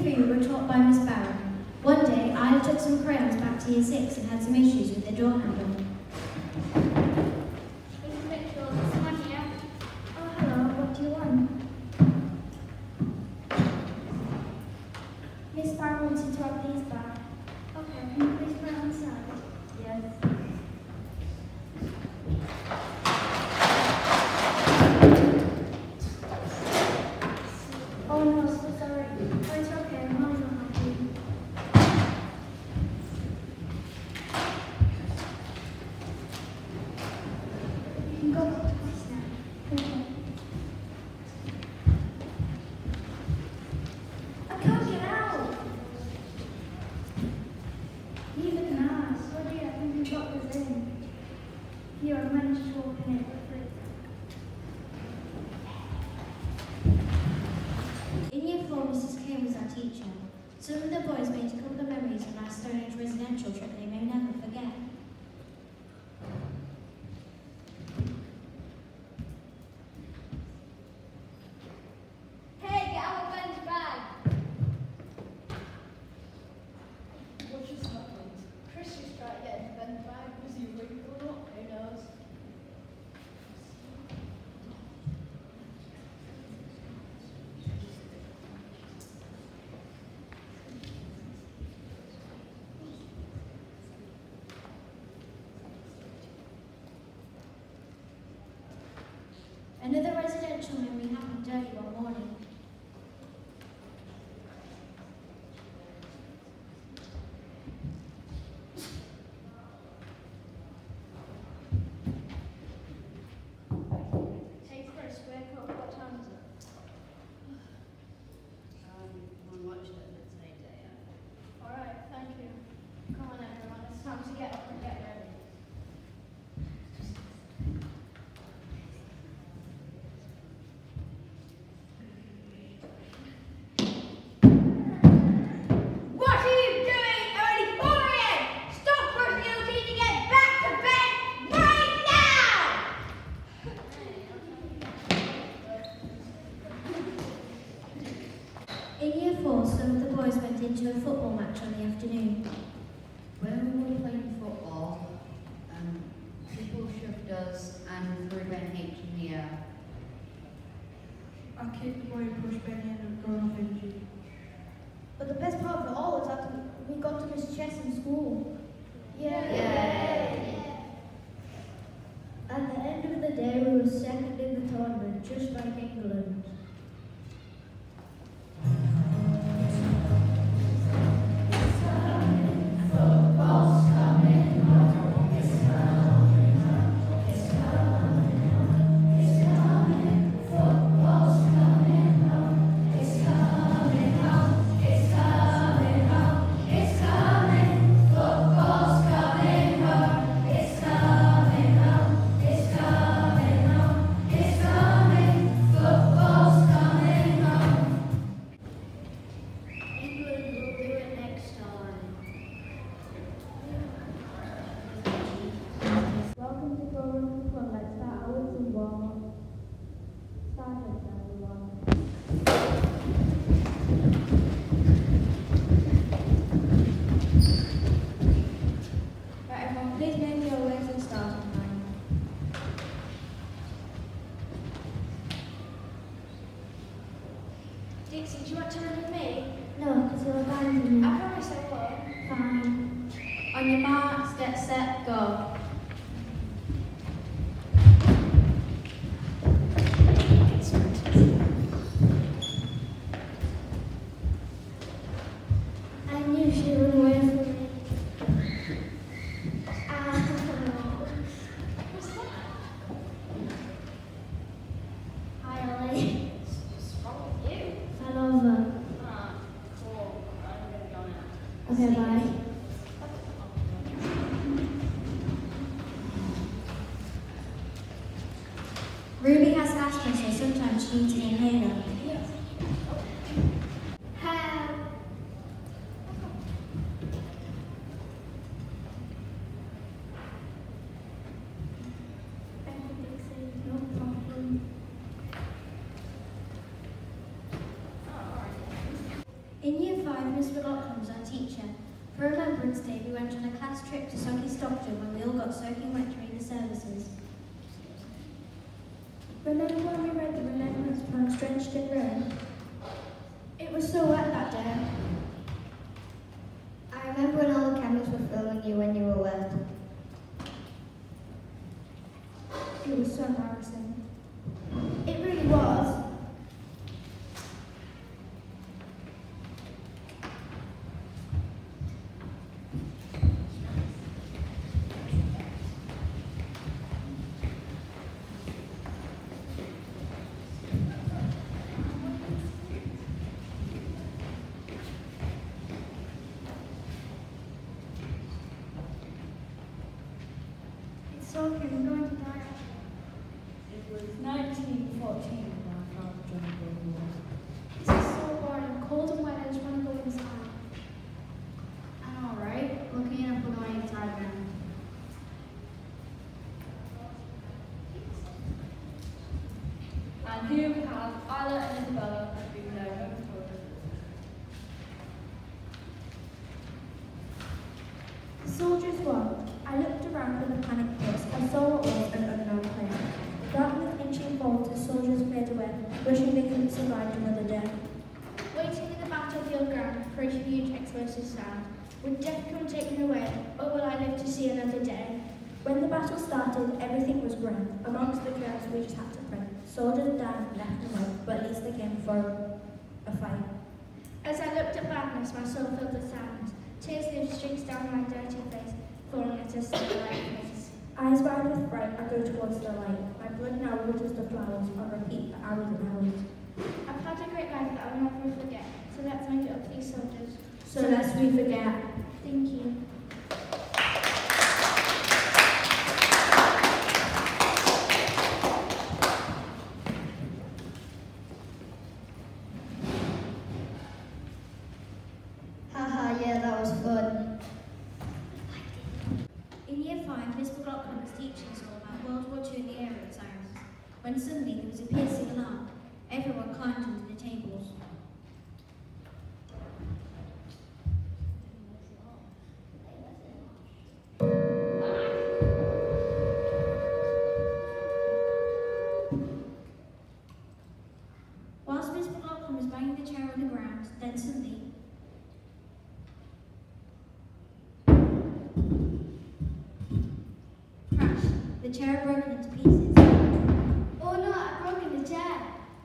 3 we were taught by Miss Barron. One day, I took some crayons back to Year 6 and had some issues with the door handle. Oh, hello, what do you want? Miss Barron wants you to have these back. Okay, can you please put it on the side? Yes. Oh no, so sorry. Oh, it's okay, Mommy's not happy. You can go to the class now. Okay. I can't get out. Leave it now. Sorry, I think we got this in. Here, I managed to open it. In Year 4, Mrs. Kane was our teacher. Some of the boys made a couple of memories of our Stone Age residential trip they may never forget. Hey, get out of Ben's bag! What just happened? Chris just tried to get into Ben's bag. Was he awake or not? Who knows? Another residential memory happened early one morning. Hey Chris, wake up. What time is it? We watched it at the same day. Alright, thank you. Come on everyone, it's time to get up and get ready. What are you doing, early morning? Stop brushing your teeth and get back to bed right now! In Year 4, some of the boys went into a football match on the afternoon. When we were playing football, people shoved us and threw Ben H in the air. I kicked the boy and pushed Benny and gone off injured. But the best part of it all was that we got to miss chess in school. At the end of the day, we were second in the tournament, just like England. England will do it next time. Welcome to Program for Fun. Let's start out with some warm-up. Start it, everyone. Right, everyone, please name your words and starting line. Dixie, do you want to run with me? No, because you're abandoning me. I promise I will. Fine. On your marks, get set, go. I knew she would run away from me. What's that? Hi, Ollie. What's wrong with you? Fell over. Ah, cool. I'm gonna go now. Okay, bye. Ruby has asthma, so sometimes she needs an inhaler. Help! Thank you, Dixie. No problem. In Year teacher. For Remembrance Day, we went on a class trip to Soggy Stockton when we all got soaking wet during the services. Remember when we read the remembrance poems drenched in rain? It was so wet that day. I remember when all the cameras were filming you when you were wet. It was so embarrassing. It really was. It's okay, I'm going to die. It was 1914 when I found John Gilmore. This is so boring. Cold and wet. I just want to go inside. I'm alright. Looking enough, we're going inside now. And here we have Isla and Isabella have been there over photos. The soldiers won. I looked around with a panic pulse. I saw what was an unknown place. Darkness inching forward as soldiers cleared away, wishing they could have survived another day. Waiting in the battlefield ground for a huge explosive sound. Would death come taken away, or will I live to see another day? When the battle started, everything was grey. Amongst the chaos, we just had to pray. Soldiers died left and right, but at least they came for a fight. As I looked at madness, my soul filled with sadness. Tears lived streaks down my dirty face, falling at a starlight place. Eyes wide with fright, I go towards the light. My blood now waters the flowers, on repeat for hours and hours. I've had a great life that I will never forget, so let's make it up to these soldiers. So lest we forget. Thank you. Haha, yeah, that was fun. In Year 5, Miss McLaughlin was teaching us all about World War II and the aerial sirens, when suddenly there was a piercing alarm. Everyone climbed under the tables. Whilst Miss McLaughlin was banging the chair on the ground, then suddenly crash, the chair broke into pieces. Oh no, I've broken the chair.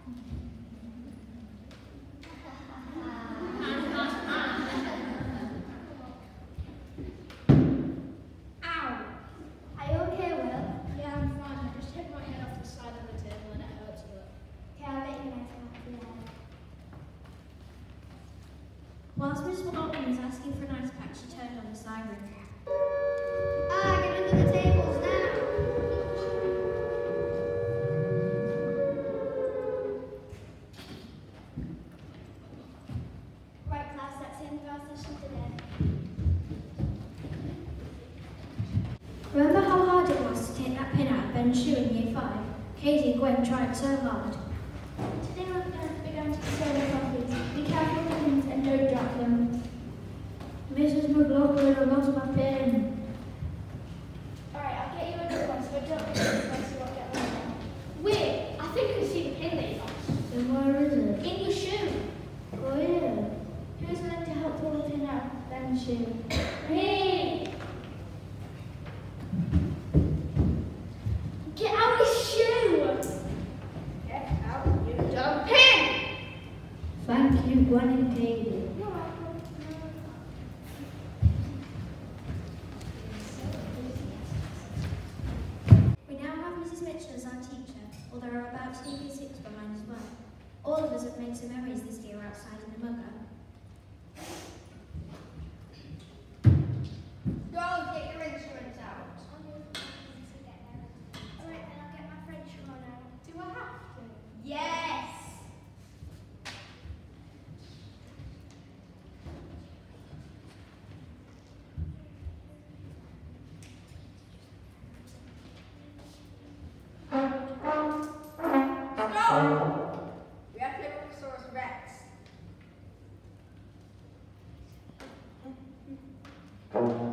Ow. Are you okay, Will? Yeah, I'm fine. I just hit my head off the side of the table and it hurts a bit. Okay, I'll bet you nice one. Whilst Miss McLaughlin was asking for an ice pack, she turned on the siren. Ah, get under the tables now. Right, class, that's the end of our session today. Remember how hard it was to take that pin out of Ben's shoe in Year 5? Katie and Gwen tried so hard. Today we're going to sell the copies. Be careful with the pins and don't drop them. Mrs. McLaughlin, I lost my pin. Alright, I'll get you another one, so don't miss it unless you won't get one. Wait, I think I see the pin that you lost. Then where is it? In your shoe. Oh yeah. Who's willing to help pull the pin out? Ben's shoe. Me! Get out his shoe! Get out, you dumb pin! Thank you, Gwen and Katie. You're welcome. We now have Mrs. Mitchell as our teacher, although we're about to leave Year 6 behind as well. All of us have made some memories this year outside in the mugger. Go get your instruments out. Alright, then I'll get my French horn out. Do I have to? Yes! Stop! We have Tyrannosaurus Rex. Thank you.